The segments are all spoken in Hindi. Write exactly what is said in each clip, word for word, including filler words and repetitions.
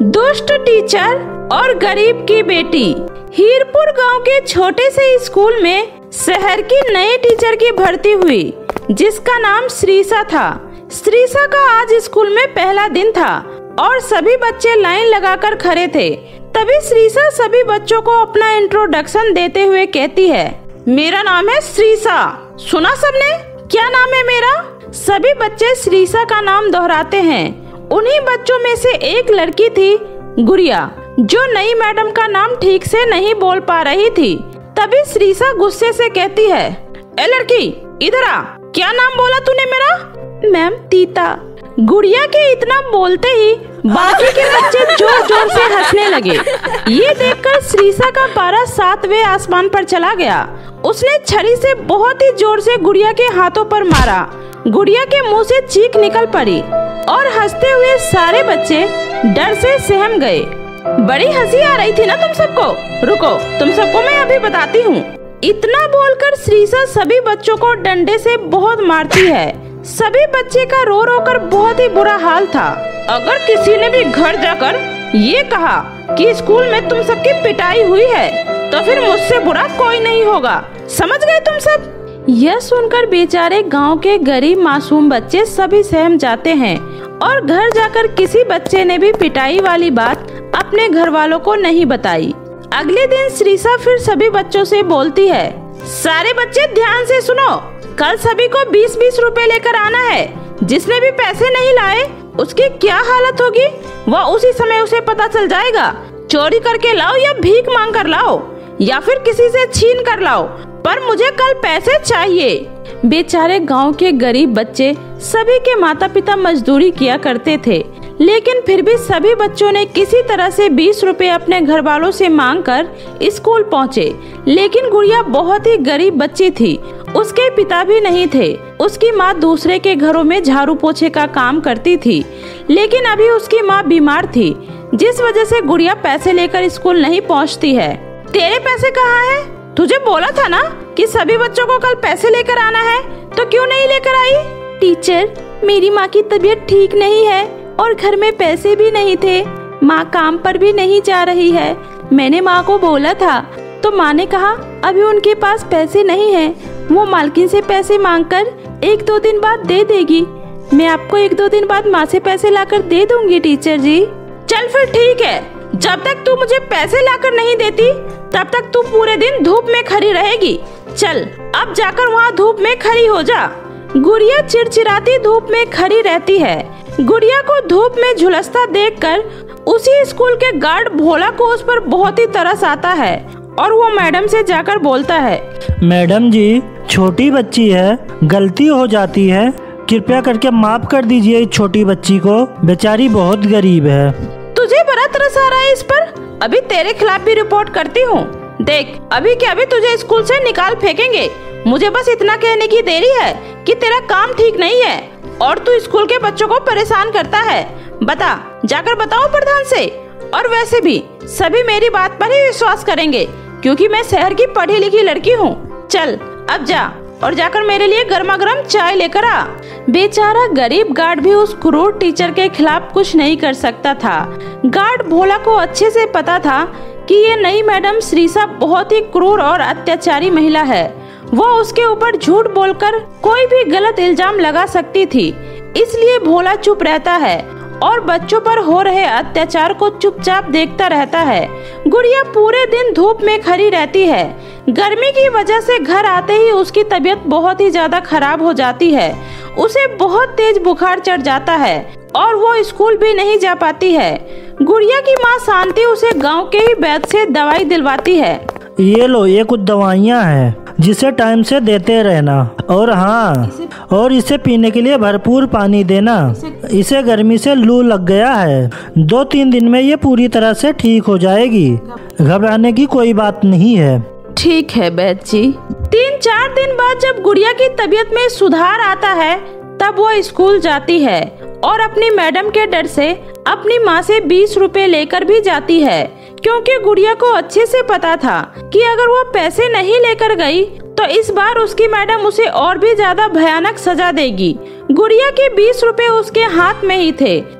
दुष्ट टीचर और गरीब की बेटी। हीरपुर गांव के छोटे से स्कूल में शहर की नई टीचर की भर्ती हुई, जिसका नाम श्रीषा था। श्रीषा का आज स्कूल में पहला दिन था और सभी बच्चे लाइन लगाकर खड़े थे। तभी श्रीषा सभी बच्चों को अपना इंट्रोडक्शन देते हुए कहती है, मेरा नाम है श्रीषा। सुना सबने? क्या नाम है मेरा? सभी बच्चे श्रीषा का नाम दोहराते हैं। उन्हीं बच्चों में से एक लड़की थी गुड़िया, जो नई मैडम का नाम ठीक से नहीं बोल पा रही थी। तभी श्रीषा गुस्से से कहती है, ए लड़की इधर आ, क्या नाम बोला तूने मेरा? मैम तीता। गुड़िया के इतना बोलते ही बाकी के बच्चे जोर जोर से हंसने लगे। ये देखकर श्रीषा का पारा सातवें आसमान पर चला गया। उसने छड़ी से बहुत ही जोर से गुड़िया के हाथों पर मारा। गुड़िया के मुंह से चीख निकल पड़ी और हंसते हुए सारे बच्चे डर से सहम गए। बड़ी हंसी आ रही थी ना तुम सबको? रुको, तुम सबको मैं अभी बताती हूँ। इतना बोलकर श्रीषा सभी बच्चों को डंडे से बहुत मारती है। सभी बच्चे का रो रो कर बहुत ही बुरा हाल था। अगर किसी ने भी घर जाकर ये कहा कि स्कूल में तुम सबकी पिटाई हुई है, तो फिर मुझसे बुरा कोई नहीं होगा। समझ गए तुम सब? यह सुनकर बेचारे गांव के गरीब मासूम बच्चे सभी सहम जाते हैं और घर जाकर किसी बच्चे ने भी पिटाई वाली बात अपने घर वालों को नहीं बताई। अगले दिन श्रीषा फिर सभी बच्चों से बोलती है, सारे बच्चे ध्यान से सुनो, कल सभी को बीस बीस रुपए लेकर आना है। जिसने भी पैसे नहीं लाए उसकी क्या हालत होगी वह उसी समय उसे पता चल जाएगा। चोरी करके लाओ या भीख मांग कर लाओ या फिर किसी से छीन कर लाओ, पर मुझे कल पैसे चाहिए। बेचारे गांव के गरीब बच्चे, सभी के माता पिता मजदूरी किया करते थे, लेकिन फिर भी सभी बच्चों ने किसी तरह से बीस रुपए अपने घर वालों से मांगकर स्कूल पहुंचे। लेकिन गुड़िया बहुत ही गरीब बच्ची थी, उसके पिता भी नहीं थे। उसकी माँ दूसरे के घरों में झाड़ू पोछे का काम करती थी, लेकिन अभी उसकी माँ बीमार थी, जिस वजह से गुड़िया पैसे लेकर स्कूल नहीं पहुँचती है। तेरे पैसे कहाँ है? तुझे बोला था ना कि सभी बच्चों को कल पैसे लेकर आना है, तो क्यों नहीं लेकर आई? टीचर, मेरी माँ की तबीयत ठीक नहीं है और घर में पैसे भी नहीं थे। माँ काम पर भी नहीं जा रही है। मैंने माँ को बोला था तो माँ ने कहा अभी उनके पास पैसे नहीं है, वो मालकिन से पैसे मांगकर एक दो दिन बाद दे देगी। मैं आपको एक दो दिन बाद माँ से पैसे लाकर दे दूंगी टीचर जी। चल फिर ठीक है, जब तक तू मुझे पैसे लाकर नहीं देती तब तक तू पूरे दिन धूप में खड़ी रहेगी। चल अब जाकर वहाँ धूप में खड़ी हो जा। गुड़िया चिड़चिड़ाती धूप में खड़ी रहती है। गुड़िया को धूप में झुलसता देखकर उसी स्कूल के गार्ड भोला को उस पर बहुत ही तरस आता है और वो मैडम से जाकर बोलता है, मैडम जी, छोटी बच्ची है, गलती हो जाती है, कृपया करके माफ कर दीजिए इस छोटी बच्ची को, बेचारी बहुत गरीब है। तुझे बड़ा तरस आ रहा है इस पर? अभी तेरे खिलाफ भी रिपोर्ट करती हूँ। देख, अभी के अभी तुझे स्कूल से निकाल फेंकेंगे। मुझे बस इतना कहने की देरी है कि तेरा काम ठीक नहीं है और तू स्कूल के बच्चों को परेशान करता है। बता, जाकर बताओ प्रधान से। और वैसे भी सभी मेरी बात पर ही विश्वास करेंगे, क्योंकि मैं शहर की पढ़ी लिखी लड़की हूँ। चल अब जा और जाकर मेरे लिए गर्मा गर्म चाय लेकर आ। बेचारा गरीब गार्ड भी उस क्रूर टीचर के खिलाफ कुछ नहीं कर सकता था। गार्ड भोला को अच्छे से पता था कि ये नई मैडम श्रीषा बहुत ही क्रूर और अत्याचारी महिला है। वो उसके ऊपर झूठ बोलकर कोई भी गलत इल्जाम लगा सकती थी, इसलिए भोला चुप रहता है और बच्चों पर हो रहे अत्याचार को चुपचाप देखता रहता है। गुड़िया पूरे दिन धूप में खड़ी रहती है। गर्मी की वजह से घर आते ही उसकी तबीयत बहुत ही ज्यादा खराब हो जाती है। उसे बहुत तेज बुखार चढ़ जाता है और वो स्कूल भी नहीं जा पाती है। गुड़िया की माँ शांति उसे गांव के ही वैद्य से दवाई दिलवाती है। ये लो, ये कुछ दवाइयाँ हैं जिसे टाइम से देते रहना, और हाँ, और इसे पीने के लिए भरपूर पानी देना। इसे गर्मी से लू लग गया है, दो तीन दिन में ये पूरी तरह से ठीक हो जाएगी, घबराने की कोई बात नहीं है। ठीक है वैद्य जी। तीन चार दिन बाद जब गुड़िया की तबीयत में सुधार आता है, तब वो स्कूल जाती है और अपनी मैडम के डर से अपनी माँ से बीस रुपए लेकर भी जाती है, क्योंकि गुड़िया को अच्छे से पता था कि अगर वो पैसे नहीं लेकर गई तो इस बार उसकी मैडम उसे और भी ज्यादा भयानक सजा देगी। गुड़िया के बीस रुपए उसके हाथ में ही थे,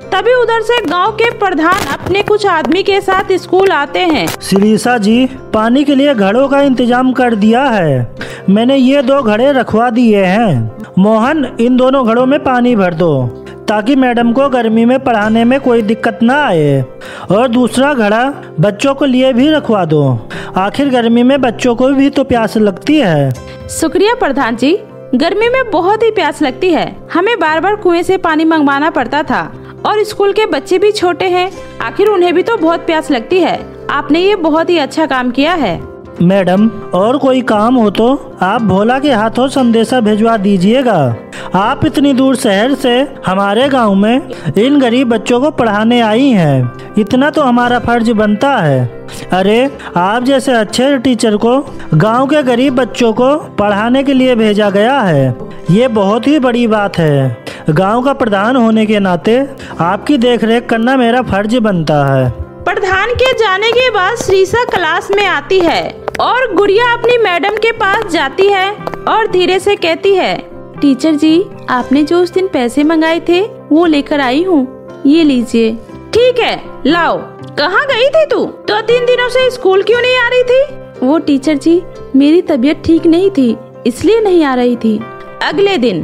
तभी उधर से गांव के प्रधान अपने कुछ आदमी के साथ स्कूल आते हैं। श्रीसा जी, पानी के लिए घड़ों का इंतजाम कर दिया है। मैंने ये दो घड़े रखवा दिए हैं। मोहन, इन दोनों घड़ों में पानी भर दो ताकि मैडम को गर्मी में पढ़ाने में कोई दिक्कत ना आए। और दूसरा घड़ा बच्चों को लिए भी रखवा दो, आखिर गर्मी में बच्चों को भी तो प्यास लगती है। शुक्रिया प्रधान जी, गर्मी में बहुत ही प्यास लगती है। हमें बार बार कुएं से पानी मंगवाना पड़ता था और स्कूल के बच्चे भी छोटे हैं, आखिर उन्हें भी तो बहुत प्यास लगती है। आपने ये बहुत ही अच्छा काम किया है। मैडम, और कोई काम हो तो आप भोला के हाथों संदेशा भिजवा दीजिएगा। आप इतनी दूर शहर से हमारे गांव में इन गरीब बच्चों को पढ़ाने आई हैं, इतना तो हमारा फर्ज बनता है। अरे, आप जैसे अच्छे टीचर को गांव के गरीब बच्चों को पढ़ाने के लिए भेजा गया है, ये बहुत ही बड़ी बात है। गांव का प्रधान होने के नाते आपकी देखरेख करना मेरा फर्ज बनता है। प्रधान के जाने के बाद श्रीसा क्लास में आती है और गुड़िया अपनी मैडम के पास जाती है और धीरे से कहती है, टीचर जी, आपने जो उस दिन पैसे मंगाए थे वो लेकर आई हूँ, ये लीजिए। ठीक है, लाओ। कहाँ गई थी तू? दो तीन दिनों से स्कूल क्यों नहीं आ रही थी? वो टीचर जी, मेरी तबीयत ठीक नहीं थी, इसलिए नहीं आ रही थी। अगले दिन,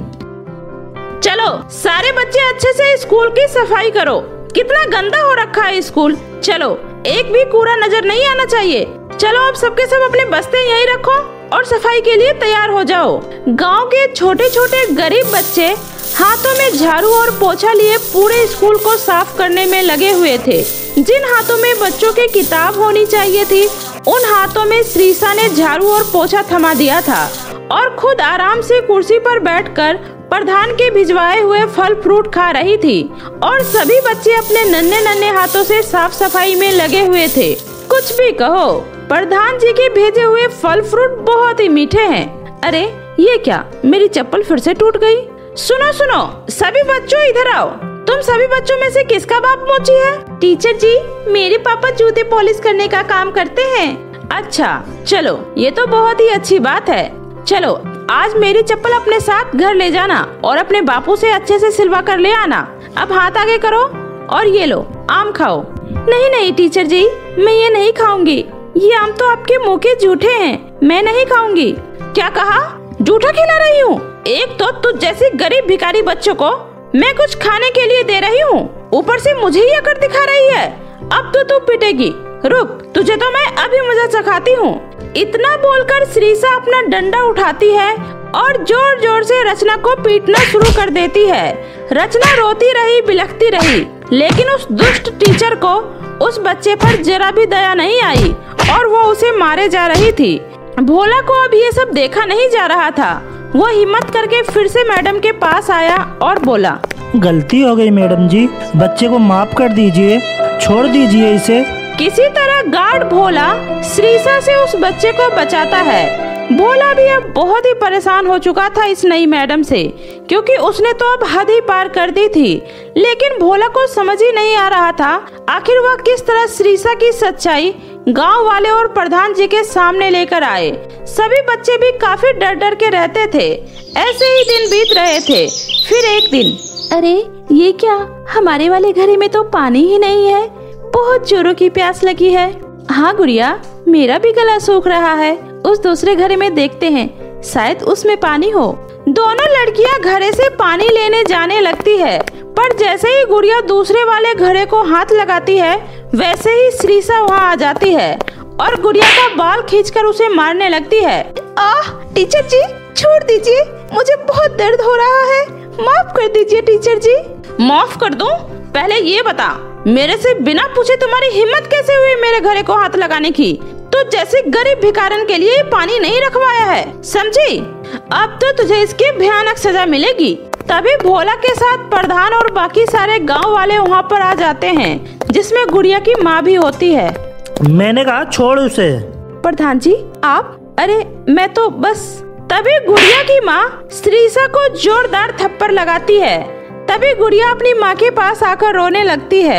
चलो सारे बच्चे अच्छे से स्कूल की सफाई करो। कितना गंदा हो रखा है स्कूल। चलो, एक भी कूड़ा नजर नहीं आना चाहिए। चलो अब सबके सब अपने बस्ते यहीं रखो और सफाई के लिए तैयार हो जाओ। गांव के छोटे छोटे गरीब बच्चे हाथों में झाड़ू और पोछा लिए पूरे स्कूल को साफ करने में लगे हुए थे। जिन हाथों में बच्चों की किताब होनी चाहिए थी, उन हाथों में श्रीसा ने झाड़ू और पोछा थमा दिया था और खुद आराम से कुर्सी पर बैठकर प्रधान के भिजवाए हुए फल फ्रूट खा रही थी। और सभी बच्चे अपने नन्हे नन्हे हाथों से साफ सफाई में लगे हुए थे। कुछ भी कहो, प्रधान जी के भेजे हुए फल फ्रूट बहुत ही मीठे हैं। अरे ये क्या, मेरी चप्पल फिर से टूट गई। सुनो सुनो, सभी बच्चों इधर आओ। तुम सभी बच्चों में से किसका बाप मोची है? टीचर जी, मेरे पापा जूते पॉलिश करने का काम करते हैं। अच्छा, चलो ये तो बहुत ही अच्छी बात है। चलो आज मेरी चप्पल अपने साथ घर ले जाना और अपने बापू से अच्छे से सिलवा कर ले आना। अब हाथ आगे करो और ये लो, आम खाओ। नहीं नहीं टीचर जी, मैं ये नहीं खाऊंगी। ये आम तो आपके मुंह के जूठे हैं, मैं नहीं खाऊंगी। क्या कहा? जूठा खिला रही हूँ? एक तो तुझ जैसे गरीब भिखारी बच्चों को मैं कुछ खाने के लिए दे रही हूँ, ऊपर से मुझे ही अकड़ दिखा रही है। अब तो तू पिटेगी। रुक, तुझे तो मैं अभी मजा चखाती हूँ। इतना बोलकर श्रीसा अपना डंडा उठाती है और जोर जोर से रचना को पीटना शुरू कर देती है। रचना रोती रही, बिलखती रही, लेकिन उस दुष्ट टीचर को उस बच्चे पर जरा भी दया नहीं आई और वो उसे मारे जा रही थी। भोला को अब ये सब देखा नहीं जा रहा था। वो हिम्मत करके फिर से मैडम के पास आया और बोला, गलती हो गई मैडम जी, बच्चे को माफ कर दीजिए, छोड़ दीजिए इसे। किसी तरह गार्ड भोला श्रीसा से उस बच्चे को बचाता है। भोला भी अब बहुत ही परेशान हो चुका था इस नई मैडम से, क्योंकि उसने तो अब हद ही पार कर दी थी। लेकिन भोला को समझ ही नहीं आ रहा था आखिर वह किस तरह श्रीसा की सच्चाई गांव वाले और प्रधान जी के सामने लेकर आए। सभी बच्चे भी काफी डर डर के रहते थे। ऐसे ही दिन बीत रहे थे। फिर एक दिन, अरे ये क्या, हमारे वाले घर में तो पानी ही नहीं है, बहुत जोरों की प्यास लगी है। हाँ गुड़िया, मेरा भी गला सूख रहा है। उस दूसरे घरे में देखते हैं, शायद उसमें पानी हो। दोनों लड़कियां घरे से पानी लेने जाने लगती है, पर जैसे ही गुड़िया दूसरे वाले घड़े को हाथ लगाती है, वैसे ही श्रीसा वहाँ आ जाती है और गुड़िया का बाल खींचकर उसे मारने लगती है। आह टीचर जी, छोड़ दीजिए, मुझे बहुत दर्द हो रहा है, माफ कर दीजिए टीचर जी। माफ कर दूं? पहले ये बता, मेरे से बिना पूछे तुम्हारी हिम्मत कैसे हुई मेरे घरे को हाथ लगाने की? तो जैसे गरीब भिखारन के लिए पानी नहीं रखवाया है, समझी? अब तो तुझे इसकी भयानक सजा मिलेगी। तभी भोला के साथ प्रधान और बाकी सारे गांव वाले वहाँ पर आ जाते हैं, जिसमें गुड़िया की माँ भी होती है। मैंने कहा छोड़ उसे। प्रधान जी आप? अरे मैं तो बस। तभी गुड़िया की माँ श्रीसा को जोरदार थप्पड़ लगाती है। तभी गुड़िया अपनी माँ के पास आकर रोने लगती है।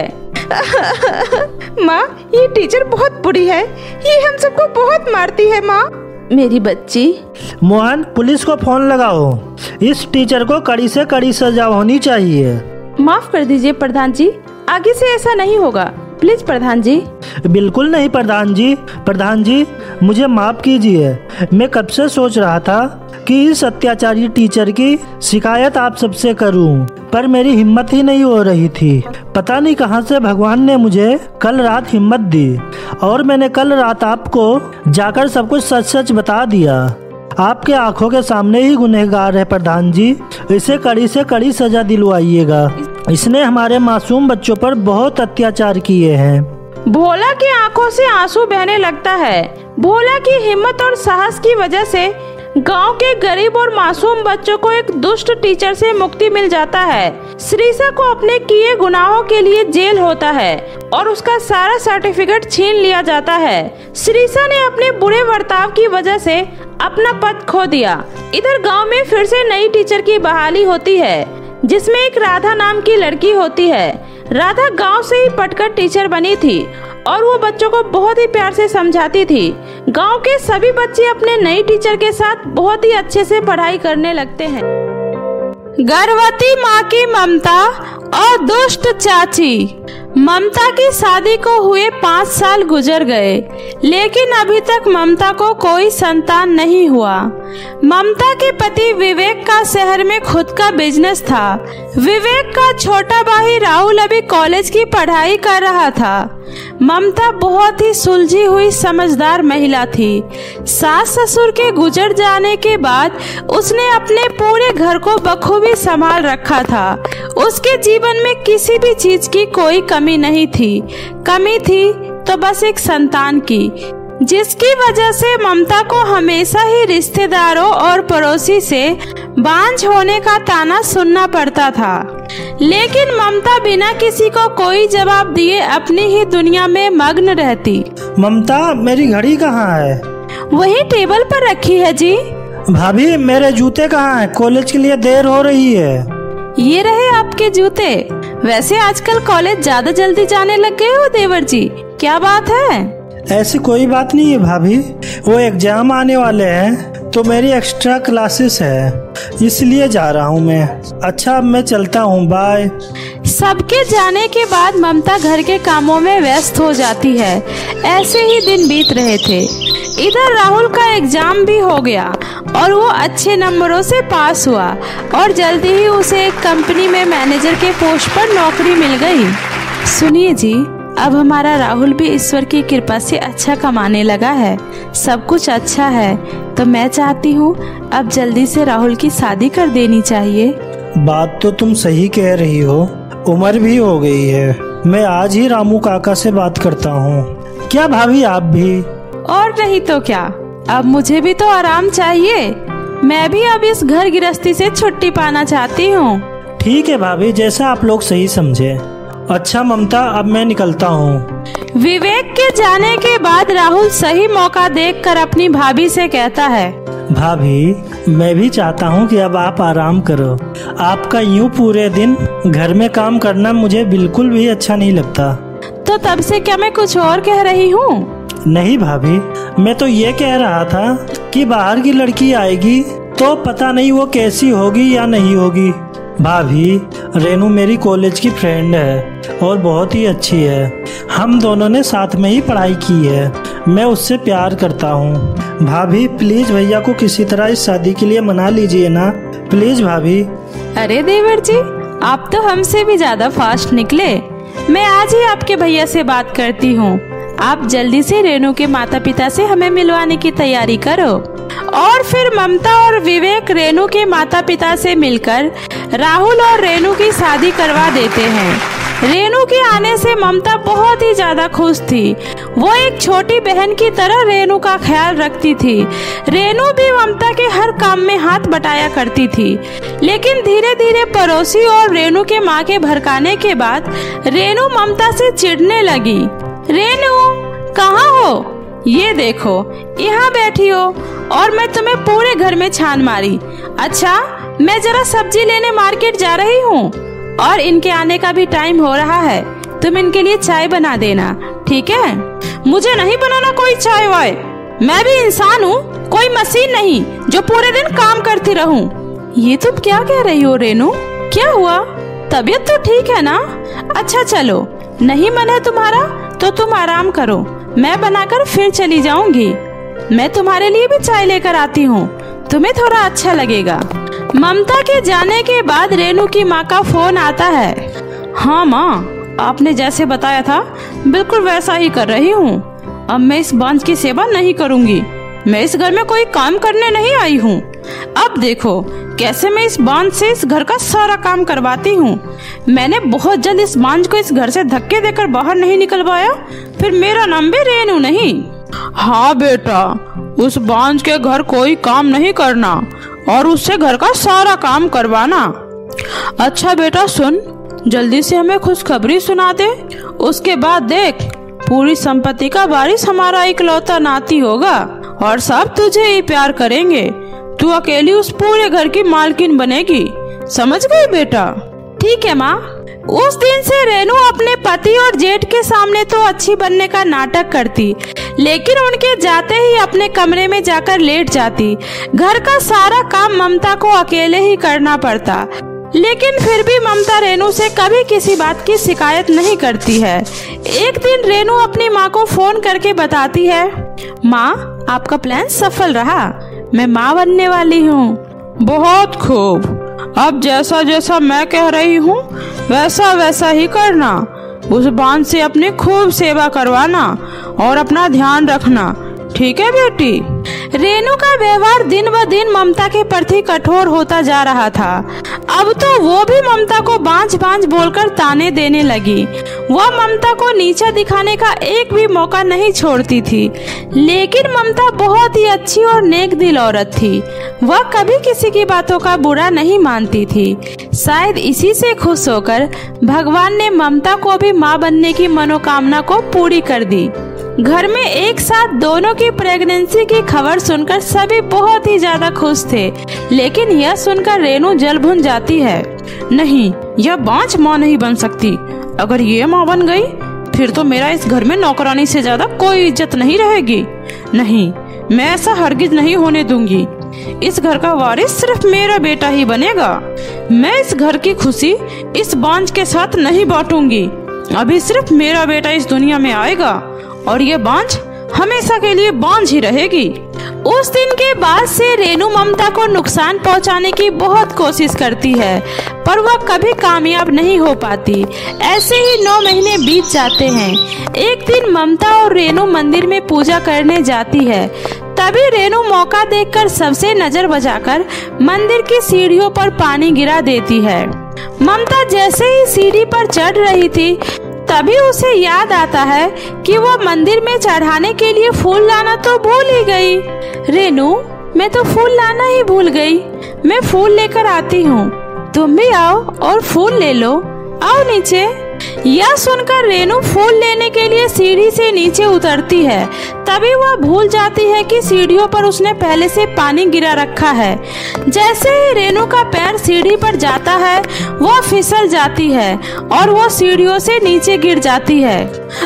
माँ, ये टीचर बहुत बुरी है, ये हम सबको बहुत मारती है माँ। मेरी बच्ची। मोहन, पुलिस को फोन लगाओ, इस टीचर को कड़ी से कड़ी सजा होनी चाहिए। माफ कर दीजिए प्रधान जी, आगे से ऐसा नहीं होगा, प्लीज प्रधान जी। बिल्कुल नहीं प्रधान जी। प्रधान जी मुझे माफ कीजिए, मैं कब से सोच रहा था कि इस अत्याचारी टीचर की शिकायत आप सबसे करूं, पर मेरी हिम्मत ही नहीं हो रही थी। पता नहीं कहां से भगवान ने मुझे कल रात हिम्मत दी और मैंने कल रात आपको जाकर सब कुछ सच सच बता दिया। आपके आंखों के सामने ही गुनहगार है प्रधान जी, इसे कड़ी से कड़ी सजा दिलवाइएगा। इसने हमारे मासूम बच्चों पर बहुत अत्याचार किए हैं। भोला की आंखों से आंसू बहने लगता है। भोला की हिम्मत और साहस की वजह से गांव के गरीब और मासूम बच्चों को एक दुष्ट टीचर से मुक्ति मिल जाता है। श्रीसा को अपने किए गुनाहों के लिए जेल होता है और उसका सारा सर्टिफिकेट छीन लिया जाता है। श्रीसा ने अपने बुरे बर्ताव की वजह से अपना पद खो दिया। इधर गांव में फिर से नई टीचर की बहाली होती है, जिसमें एक राधा नाम की लड़की होती है। राधा गांव से ही पढ़कर टीचर बनी थी और वो बच्चों को बहुत ही प्यार से समझाती थी। गांव के सभी बच्चे अपने नई टीचर के साथ बहुत ही अच्छे से पढ़ाई करने लगते हैं। गर्भवती माँ की ममता और दुष्ट चाची। ममता की शादी को हुए पाँच साल गुजर गए, लेकिन अभी तक ममता को कोई संतान नहीं हुआ। ममता के पति विवेक का शहर में खुद का बिजनेस था। विवेक का छोटा भाई राहुल अभी कॉलेज की पढ़ाई कर रहा था। ममता बहुत ही सुलझी हुई समझदार महिला थी। सास ससुर के गुजर जाने के बाद उसने अपने पूरे घर को बखूबी संभाल रखा था। उसके जीवन में किसी भी चीज की कोई कमी नहीं थी। कमी थी तो बस एक संतान की, जिसकी वजह से ममता को हमेशा ही रिश्तेदारों और पड़ोसी से बांझ होने का ताना सुनना पड़ता था। लेकिन ममता बिना किसी को कोई जवाब दिए अपनी ही दुनिया में मग्न रहती। ममता मेरी घड़ी कहाँ है? वही टेबल पर रखी है जी। भाभी मेरे जूते कहाँ हैं? कॉलेज के लिए देर हो रही है। ये रहे आपके जूते। वैसे आजकल कॉलेज ज्यादा जल्दी जाने लग गए हो देवर जी, क्या बात है? ऐसी कोई बात नहीं है भाभी, वो एग्जाम आने वाले हैं तो मेरी एक्स्ट्रा क्लासेस है, इसलिए जा रहा हूँ मैं। अच्छा अब मैं चलता हूँ, बाय। सबके जाने के बाद ममता घर के कामों में व्यस्त हो जाती है। ऐसे ही दिन बीत रहे थे। इधर राहुल का एग्जाम भी हो गया और वो अच्छे नंबरों से पास हुआ और जल्दी ही उसे एक कंपनी में मैनेजर के पोस्ट पर नौकरी मिल गई। सुनिए जी, अब हमारा राहुल भी ईश्वर की कृपा से अच्छा कमाने लगा है, सब कुछ अच्छा है, तो मैं चाहती हूँ अब जल्दी से राहुल की शादी कर देनी चाहिए। बात तो तुम सही कह रही हो, उम्र भी हो गई है। मैं आज ही रामू काका से बात करता हूँ। क्या भाभी आप भी? और नहीं तो क्या, अब मुझे भी तो आराम चाहिए। मैं भी अब इस घर गृहस्थी से छुट्टी पाना चाहती हूँ। ठीक है भाभी, जैसा आप लोग सही समझे। अच्छा ममता, अब मैं निकलता हूँ। विवेक के जाने के बाद राहुल सही मौका देखकर अपनी भाभी से कहता है, भाभी मैं भी चाहता हूँ कि अब आप आराम करो। आपका यूँ पूरे दिन घर में काम करना मुझे बिल्कुल भी अच्छा नहीं लगता। तो तब से क्या मैं कुछ और कह रही हूँ? नहीं भाभी, मैं तो ये कह रहा था कि बाहर की लड़की आएगी तो पता नहीं वो कैसी होगी या नहीं होगी। भाभी रेनू मेरी कॉलेज की फ्रेंड है और बहुत ही अच्छी है। हम दोनों ने साथ में ही पढ़ाई की है। मैं उससे प्यार करता हूँ। भाभी प्लीज भैया को किसी तरह इस शादी के लिए मना लीजिए ना, प्लीज भाभी। अरे देवर जी, आप तो हमसे भी ज्यादा फास्ट निकले। मैं आज ही आपके भैया से बात करती हूँ। आप जल्दी से रेनू के माता पिता से हमें मिलवाने की तैयारी करो। और फिर ममता और विवेक रेनू के माता पिता से मिलकर राहुल और रेनू की शादी करवा देते हैं। रेनू के आने से ममता बहुत ही ज्यादा खुश थी। वो एक छोटी बहन की तरह रेनू का ख्याल रखती थी। रेनू भी ममता के हर काम में हाथ बटाया करती थी। लेकिन धीरे धीरे पड़ोसी और रेनू के माँ के भड़काने के बाद रेनू ममता से चिढ़ने लगी। रेनू कहाँ हो? ये देखो यहाँ बैठी हो और मैं तुम्हें पूरे घर में छान मारी। अच्छा, मैं जरा सब्जी लेने मार्केट जा रही हूँ और इनके आने का भी टाइम हो रहा है। तुम इनके लिए चाय बना देना, ठीक है? मुझे नहीं बनाना कोई चाय वाय। मैं भी इंसान हूँ, कोई मशीन नहीं जो पूरे दिन काम करती रहूँ। ये तुम क्या कह रही हो रेनू? क्या हुआ? तबीयत तो ठीक है ना? अच्छा चलो, नहीं मन है तुम्हारा तो तुम आराम करो, मैं बनाकर फिर चली जाऊंगी। मैं तुम्हारे लिए भी चाय लेकर आती हूँ, तुम्हें थोड़ा अच्छा लगेगा। ममता के जाने के बाद रेनू की माँ का फोन आता है। हाँ माँ, आपने जैसे बताया था बिल्कुल वैसा ही कर रही हूँ। अब मैं इस बांझ की सेवा नहीं करूँगी। मैं इस घर में कोई काम करने नहीं आई हूँ। अब देखो कैसे मैं इस बांझ से इस घर का सारा काम करवाती हूँ। मैंने बहुत जल्द इस बांझ को इस घर से धक्के देकर बाहर नहीं निकलवाया, फिर मेरा नाम भी रेनू नहीं। हाँ बेटा, उस बांझ के घर कोई काम नहीं करना और उससे घर का सारा काम करवाना। अच्छा बेटा सुन, जल्दी से हमें खुशखबरी सुना दे, उसके बाद देख पूरी संपत्ति का वारिस हमारा इकलौता नाती होगा और सब तुझे ही प्यार करेंगे। तू अकेली उस पूरे घर की मालकिन बनेगी, समझ गई बेटा? ठीक है माँ। उस दिन से रेनू अपने पति और जेठ के सामने तो अच्छी बनने का नाटक करती, लेकिन उनके जाते ही अपने कमरे में जाकर लेट जाती। घर का सारा काम ममता को अकेले ही करना पड़ता, लेकिन फिर भी ममता रेनू से कभी किसी बात की शिकायत नहीं करती है। एक दिन रेनू अपनी माँ को फोन करके बताती है, माँ आपका प्लान सफल रहा, मैं माँ बनने वाली हूँ। बहुत खूब, अब जैसा जैसा मैं कह रही हूँ वैसा वैसा ही करना। उस बांझ से अपनी खूब सेवा करवाना और अपना ध्यान रखना, ठीक है बेटी? रेनू का व्यवहार दिन ब दिन ममता के प्रति कठोर होता जा रहा था। अब तो वो भी ममता को बांझ बांझ बोलकर ताने देने लगी। वह ममता को नीचा दिखाने का एक भी मौका नहीं छोड़ती थी, लेकिन ममता बहुत ही अच्छी और नेक दिल औरत थी। वह कभी किसी की बातों का बुरा नहीं मानती थी। शायद इसी से खुश होकर भगवान ने ममता को भी माँ बनने की मनोकामना को पूरी कर दी। घर में एक साथ दोनों की प्रेगनेंसी की खबर सुनकर सभी बहुत ही ज्यादा खुश थे, लेकिन यह सुनकर रेनू जल भुन जाती है। नहीं, यह बांझ माँ नहीं बन सकती। अगर ये माँ बन गई फिर तो मेरा इस घर में नौकरानी से ज्यादा कोई इज्जत नहीं रहेगी। नहीं, मैं ऐसा हरगिज नहीं होने दूंगी। इस घर का वारिस सिर्फ मेरा बेटा ही बनेगा। मैं इस घर की खुशी इस बांझ के साथ नहीं बांटूंगी। अभी सिर्फ मेरा बेटा इस दुनिया में आएगा और ये बांझ हमेशा के लिए बांझ ही रहेगी। उस दिन के बाद से रेनू ममता को नुकसान पहुंचाने की बहुत कोशिश करती है, पर वह कभी कामयाब नहीं हो पाती। ऐसे ही नौ महीने बीत जाते हैं। एक दिन ममता और रेनू मंदिर में पूजा करने जाती है। तभी रेनू मौका देखकर सबसे नजर बचाकर मंदिर की सीढ़ियों पर पानी गिरा देती है। ममता जैसे ही सीढ़ी पर चढ़ रही थी, तभी उसे याद आता है कि वो मंदिर में चढ़ाने के लिए फूल लाना तो भूल ही गई। रेनू, मैं तो फूल लाना ही भूल गई। मैं फूल लेकर आती हूँ, तुम भी आओ और फूल ले लो। आओ नीचे। यह सुनकर रेनू फूल लेने के लिए सीढ़ी से नीचे उतरती है। तभी वह भूल जाती है कि सीढ़ियों पर उसने पहले से पानी गिरा रखा है। जैसे ही रेनू का पैर सीढ़ी पर जाता है, वह फिसल जाती है और वह सीढ़ियों से नीचे गिर जाती है।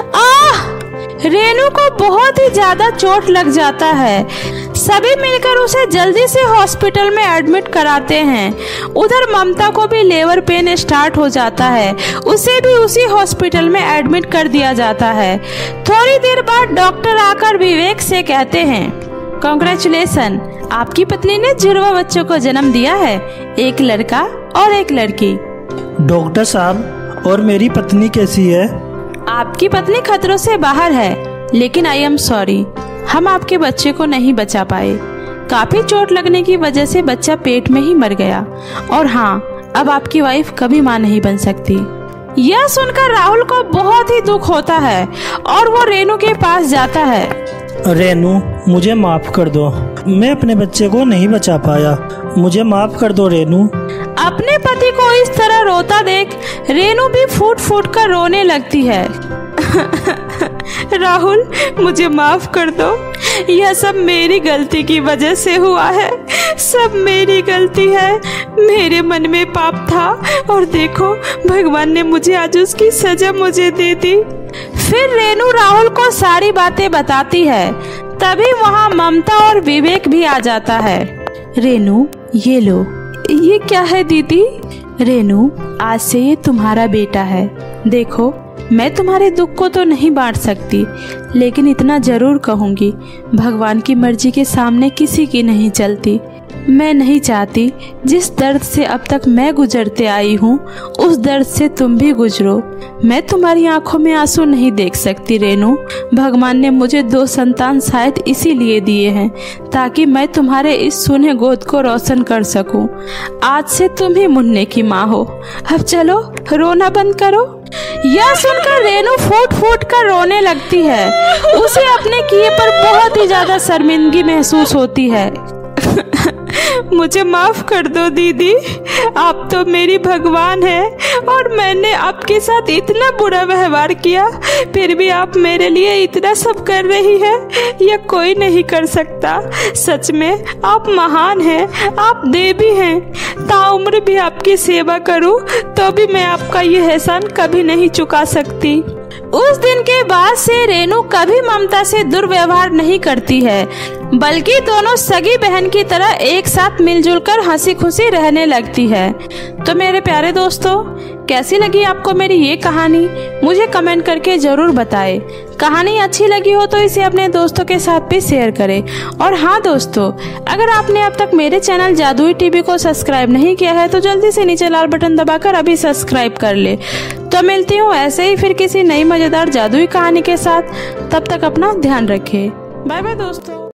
आह! रेनू को बहुत ही ज्यादा चोट लग जाता है। सभी मिलकर उसे जल्दी से हॉस्पिटल में एडमिट कराते हैं। उधर ममता को भी लेबर पेन स्टार्ट हो जाता है, उसे भी उसी हॉस्पिटल में एडमिट कर दिया जाता है। थोड़ी देर बाद डॉक्टर आकर विवेक से कहते हैं, कांग्रेचुलेसन, आपकी पत्नी ने जुड़वा बच्चों को जन्म दिया है, एक लड़का और एक लड़की। डॉक्टर साहब, और मेरी पत्नी कैसी है? आपकी पत्नी खतरों से बाहर है, लेकिन आई एम सॉरी, हम आपके बच्चे को नहीं बचा पाए। काफी चोट लगने की वजह से बच्चा पेट में ही मर गया। और हाँ, अब आपकी वाइफ कभी मां नहीं बन सकती। यह सुनकर राहुल को बहुत ही दुख होता है और वो रेनू के पास जाता है। रेनू, मुझे माफ कर दो, मैं अपने बच्चे को नहीं बचा पाया, मुझे माफ कर दो रेनू। अपने पति को इस तरह रोता देख रेनू भी फूट फूट कर रोने लगती है। राहुल, मुझे माफ कर दो, यह सब मेरी गलती की वजह से हुआ है, सब मेरी गलती है। मेरे मन में पाप था और देखो भगवान ने मुझे आज उसकी सजा मुझे दे दी। फिर रेनू राहुल को सारी बातें बताती है। तभी वहाँ ममता और विवेक भी आ जाता है। रेनू, ये लो। ये क्या है दीदी? रेनू, आज से ये तुम्हारा बेटा है। देखो, मैं तुम्हारे दुख को तो नहीं बांट सकती, लेकिन इतना जरूर कहूँगी, भगवान की मर्जी के सामने किसी की नहीं चलती। मैं नहीं चाहती जिस दर्द से अब तक मैं गुजरते आई हूँ, उस दर्द से तुम भी गुजरो। मैं तुम्हारी आंखों में आंसू नहीं देख सकती रेनू। भगवान ने मुझे दो संतान शायद इसीलिए दिए हैं, ताकि मैं तुम्हारे इस सूने गोद को रोशन कर सकूं। आज से तुम ही मुन्ने की माँ हो। अब चलो, रोना बंद करो। यह सुनकर रेनू फूट फूट कर रोने लगती है। उसे अपने किए पर बहुत ही ज्यादा शर्मिंदगी महसूस होती है। मुझे माफ कर दो दीदी, आप तो मेरी भगवान है और मैंने आपके साथ इतना बुरा व्यवहार किया, फिर भी आप मेरे लिए इतना सब कर रही है, यह कोई नहीं कर सकता। सच में आप महान हैं, आप देवी हैं। ताउम्र भी आपकी सेवा करूं तो भी मैं आपका यह एहसान कभी नहीं चुका सकती। उस दिन के बाद से रेनू कभी ममता से दुर्व्यवहार नहीं करती है, बल्कि दोनों सगी बहन की तरह एक साथ मिलजुल कर हंसी खुशी रहने लगती है। तो मेरे प्यारे दोस्तों, कैसी लगी आपको मेरी ये कहानी? मुझे कमेंट करके जरूर बताएं। कहानी अच्छी लगी हो तो इसे अपने दोस्तों के साथ भी शेयर करें। और हाँ दोस्तों, अगर आपने अब तक मेरे चैनल जादुई टीवी को सब्सक्राइब नहीं किया है तो जल्दी से नीचे लाल बटन दबाकर अभी सब्सक्राइब कर ले। तो मिलती हूँ ऐसे ही फिर किसी नई मजेदार जादुई कहानी के साथ। तब तक अपना ध्यान रखें। बाय बाय दोस्तों।